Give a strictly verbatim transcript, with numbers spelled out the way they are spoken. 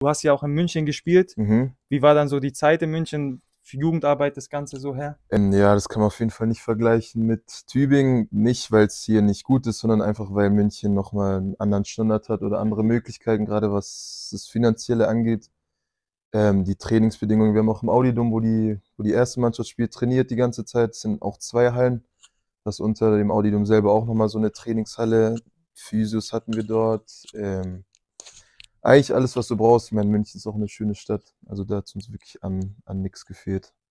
Du hast ja auch in München gespielt. Mhm. Wie war dann so die Zeit in München? Für Jugendarbeit, das Ganze so her? Ähm, ja, das kann man auf jeden Fall nicht vergleichen mit Tübingen. Nicht, weil es hier nicht gut ist, sondern einfach, weil München nochmal einen anderen Standard hat oder andere Möglichkeiten, gerade was das Finanzielle angeht. Ähm, die Trainingsbedingungen, wir haben auch im Audidom, wo die, wo die erste Mannschaft spielt, trainiert die ganze Zeit. Es sind auch zwei Hallen. Das unter dem Audidom selber auch nochmal so eine Trainingshalle. Physios hatten wir dort. Ähm, eigentlich alles, was du brauchst. Ich meine, München ist auch eine schöne Stadt. Also da hat es uns wirklich an, an nichts gefehlt.